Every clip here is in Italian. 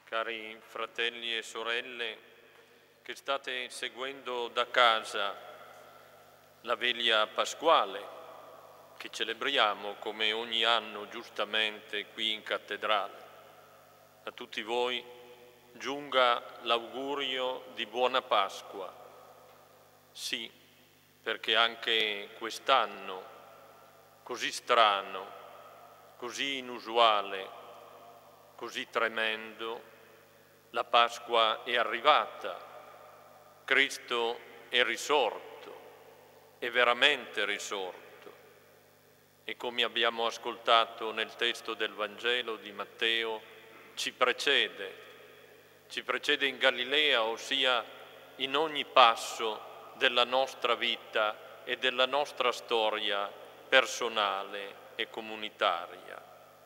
Cari fratelli e sorelle che state seguendo da casa la veglia pasquale che celebriamo come ogni anno giustamente qui in cattedrale, a tutti voi giunga l'augurio di buona Pasqua. Sì, perché anche quest'anno, così strano, così inusuale, così tremendo, la Pasqua è arrivata, Cristo è risorto, è veramente risorto. E come abbiamo ascoltato nel testo del Vangelo di Matteo, ci precede in Galilea, ossia in ogni passo della nostra vita e della nostra storia personale e comunitaria.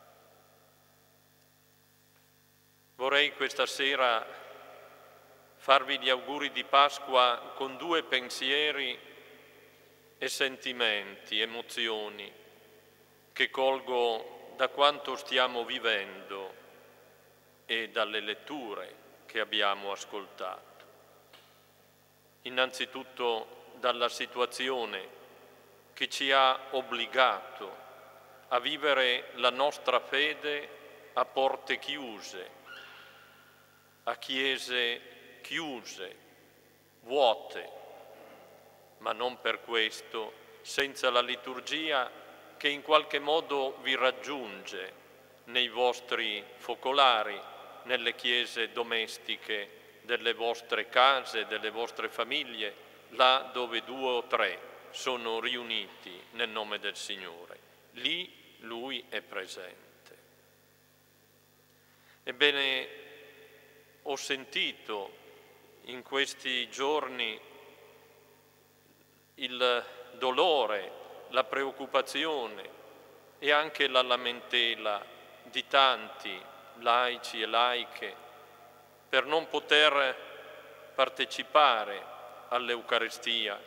Vorrei questa sera farvi gli auguri di Pasqua con due pensieri e sentimenti, emozioni che colgo da quanto stiamo vivendo e dalle letture che abbiamo ascoltato. Innanzitutto dalla situazione che ci ha obbligato a vivere la nostra fede a porte chiuse, a chiese chiuse, vuote, ma non per questo senza la liturgia che in qualche modo vi raggiunge nei vostri focolari, nelle chiese domestiche delle vostre case, delle vostre famiglie, là dove 2 o 3 sono riuniti nel nome del Signore. Lì Lui è presente. Ebbene, ho sentito in questi giorni il dolore, la preoccupazione e anche la lamentela di tanti laici e laiche per non poter partecipare all'Eucaristia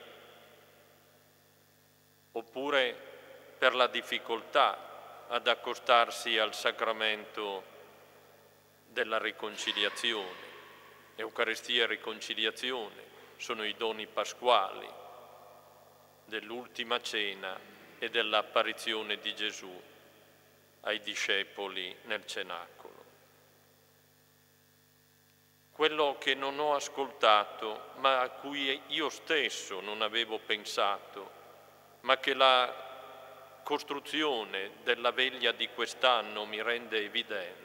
oppure per la difficoltà ad accostarsi al sacramento della riconciliazione. Eucaristia e riconciliazione sono i doni pasquali dell'ultima cena e dell'apparizione di Gesù ai discepoli nel cenacolo. Quello che non ho ascoltato, ma a cui io stesso non avevo pensato, ma che la costruzione della veglia di quest'anno mi rende evidente,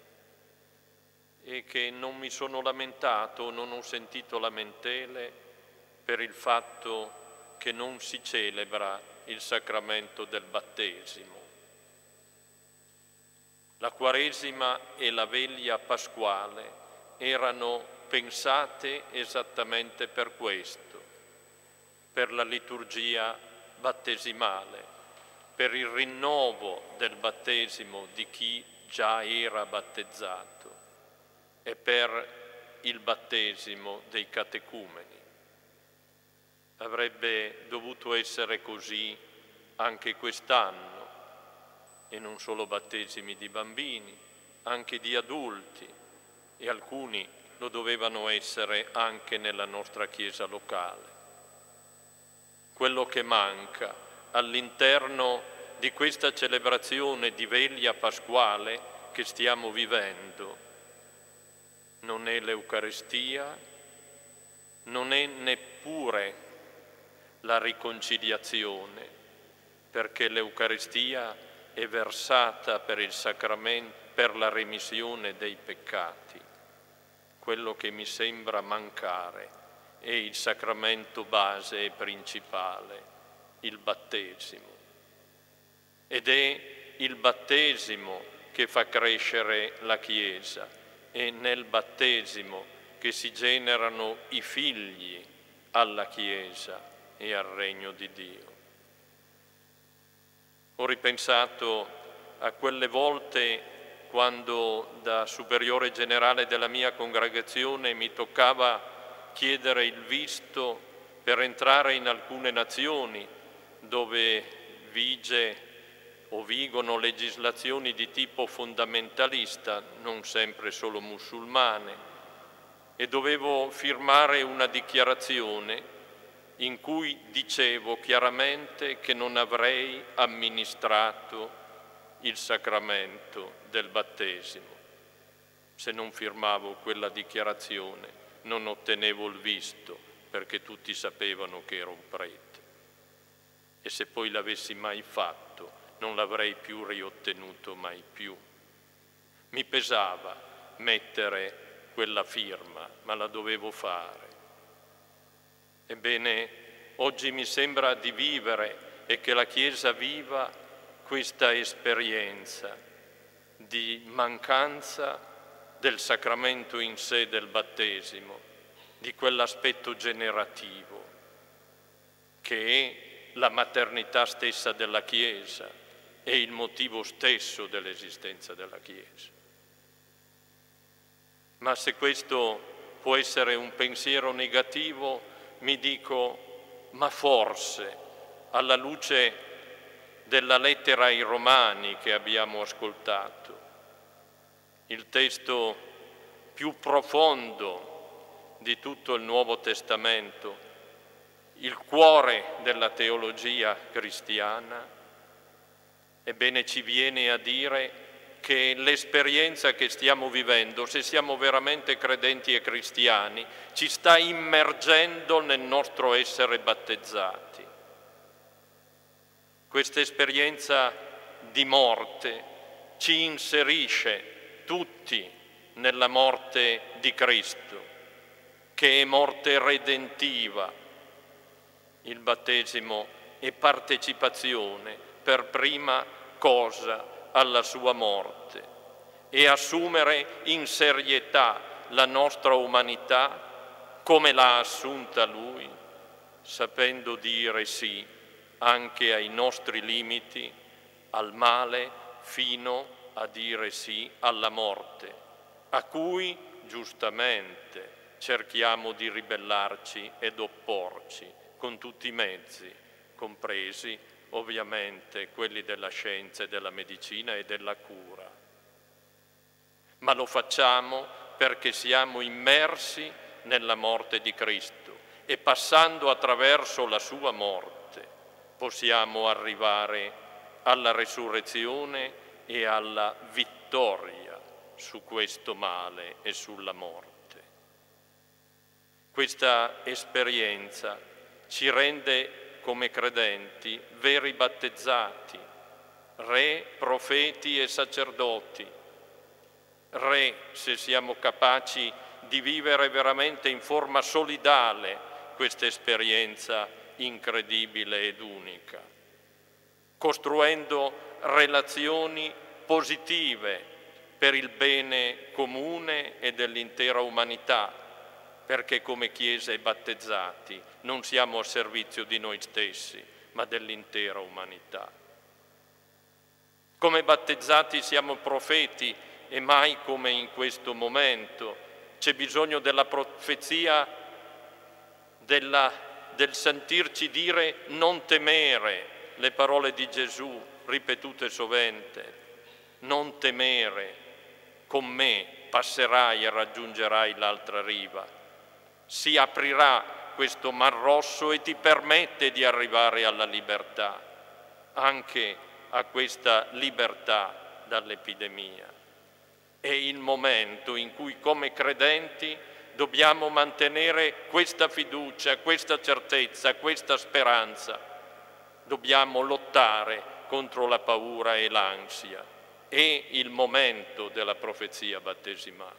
e che non mi sono lamentato, non ho sentito lamentele per il fatto che non si celebra il sacramento del battesimo. La Quaresima e la veglia pasquale erano pensate esattamente per questo, per la liturgia battesimale, per il rinnovo del battesimo di chi già era battezzato e per il battesimo dei catecumeni. Avrebbe dovuto essere così anche quest'anno, e non solo battesimi di bambini, anche di adulti, e alcuni lo dovevano essere anche nella nostra Chiesa locale. Quello che manca all'interno di questa celebrazione di veglia pasquale che stiamo vivendo non è l'Eucaristia, non è neppure la riconciliazione, perché l'Eucaristia è versata per il sacramento, per la remissione dei peccati. Quello che mi sembra mancare è il sacramento base e principale, il battesimo. Ed è il battesimo che fa crescere la Chiesa, è nel battesimo che si generano i figli alla Chiesa e al regno di Dio. Ho ripensato a quelle volte quando da superiore generale della mia congregazione mi toccava chiedere il visto per entrare in alcune nazioni dove vige o vigono legislazioni di tipo fondamentalista, non sempre solo musulmane, e dovevo firmare una dichiarazione in cui dicevo chiaramente che non avrei amministrato il sacramento del battesimo. Se non firmavo quella dichiarazione non ottenevo il visto, perché tutti sapevano che ero un prete. E se poi l'avessi mai fatto, non l'avrei più riottenuto mai più. Mi pesava mettere quella firma, ma la dovevo fare. Ebbene, oggi mi sembra di vivere e che la Chiesa viva questa esperienza di mancanza del sacramento in sé del battesimo, di quell'aspetto generativo che è la maternità stessa della Chiesa e il motivo stesso dell'esistenza della Chiesa. Ma se questo può essere un pensiero negativo, mi dico, ma forse alla luce della lettera ai Romani che abbiamo ascoltato, il testo più profondo di tutto il Nuovo Testamento, il cuore della teologia cristiana, ebbene ci viene a dire che l'esperienza che stiamo vivendo, se siamo veramente credenti e cristiani, ci sta immergendo nel nostro essere battezzati. Questa esperienza di morte ci inserisce tutti nella morte di Cristo, che è morte redentiva. Il battesimo è partecipazione per prima cosa alla sua morte e assumere in serietà la nostra umanità come l'ha assunta Lui, sapendo dire sì anche ai nostri limiti, al male, fino a dire sì alla morte, a cui giustamente cerchiamo di ribellarci ed opporci con tutti i mezzi, compresi ovviamente quelli della scienza e della medicina e della cura. Ma lo facciamo perché siamo immersi nella morte di Cristo e passando attraverso la sua morte possiamo arrivare alla resurrezione e alla vittoria su questo male e sulla morte. Questa esperienza ci rende come credenti veri battezzati, re, profeti e sacerdoti. Re, se siamo capaci di vivere veramente in forma solidale questa esperienza incredibile ed unica, costruendo relazioni positive per il bene comune e dell'intera umanità, perché come Chiesa e battezzati non siamo a servizio di noi stessi, ma dell'intera umanità. Come battezzati siamo profeti e mai come in questo momento. C'è bisogno della profezia, del sentirci dire non temere, le parole di Gesù ripetute sovente, non temere, con me passerai e raggiungerai l'altra riva. Si aprirà questo Mar Rosso e ti permette di arrivare alla libertà, anche a questa libertà dall'epidemia. È il momento in cui come credenti dobbiamo mantenere questa fiducia, questa certezza, questa speranza. Dobbiamo lottare contro la paura e l'ansia. È il momento della profezia battesimale.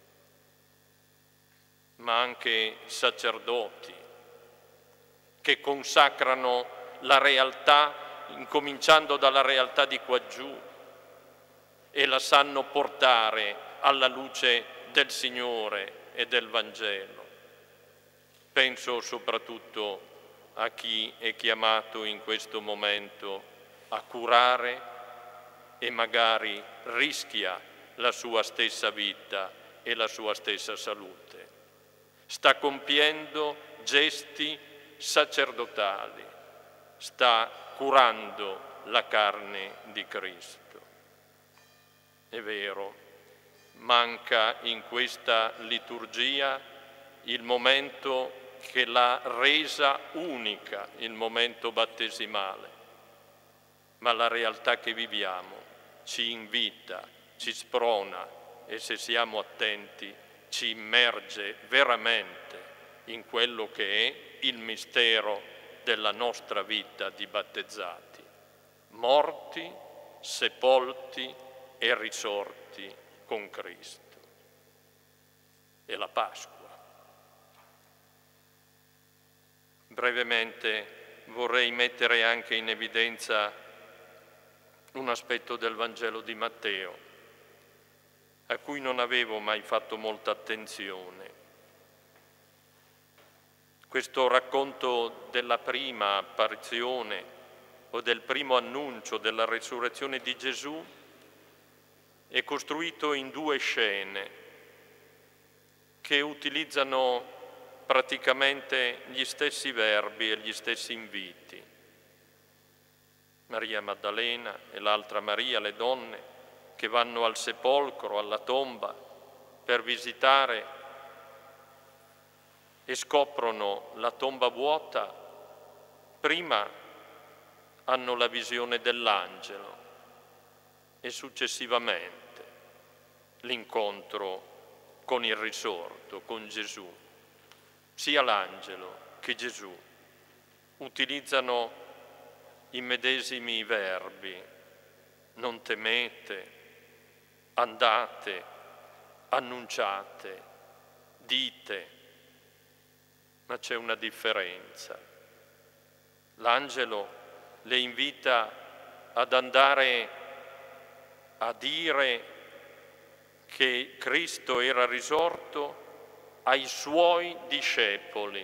Ma anche sacerdoti che consacrano la realtà, incominciando dalla realtà di quaggiù, e la sanno portare alla luce del Signore e del Vangelo. Penso soprattutto a chi è chiamato in questo momento a curare e magari rischia la sua stessa vita e la sua stessa salute. Sta compiendo gesti sacerdotali, sta curando la carne di Cristo. È vero, manca in questa liturgia il momento che l'ha resa unica, il momento battesimale, ma la realtà che viviamo ci invita, ci sprona e, se siamo attenti, ci immerge veramente in quello che è il mistero della nostra vita di battezzati, morti, sepolti e risorti con Cristo. È la Pasqua. Brevemente vorrei mettere anche in evidenza un aspetto del Vangelo di Matteo, a cui non avevo mai fatto molta attenzione. Questo racconto della prima apparizione o del primo annuncio della resurrezione di Gesù è costruito in due scene che utilizzano praticamente gli stessi verbi e gli stessi inviti. Maria Maddalena e l'altra Maria, le donne, che vanno al sepolcro, alla tomba, per visitare e scoprono la tomba vuota, prima hanno la visione dell'angelo e successivamente l'incontro con il risorto, con Gesù. Sia l'angelo che Gesù utilizzano i medesimi verbi: non temete, andate, annunciate, dite, ma c'è una differenza. L'angelo le invita ad andare a dire che Cristo era risorto ai suoi discepoli.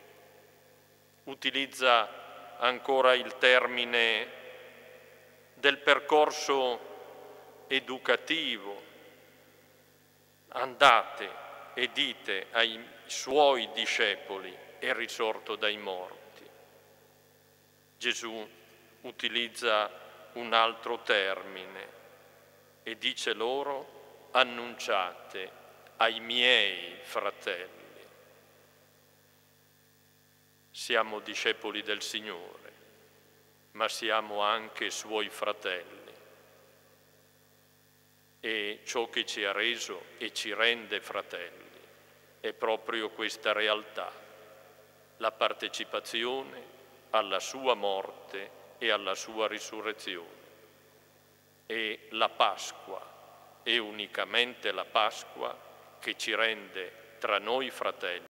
Utilizza ancora il termine del percorso educativo. Andate e dite ai suoi discepoli: è risorto dai morti. Gesù utilizza un altro termine e dice loro: annunciate ai miei fratelli. Siamo discepoli del Signore, ma siamo anche suoi fratelli. E ciò che ci ha reso e ci rende fratelli è proprio questa realtà, la partecipazione alla sua morte e alla sua risurrezione. E la Pasqua è unicamente la Pasqua che ci rende tra noi fratelli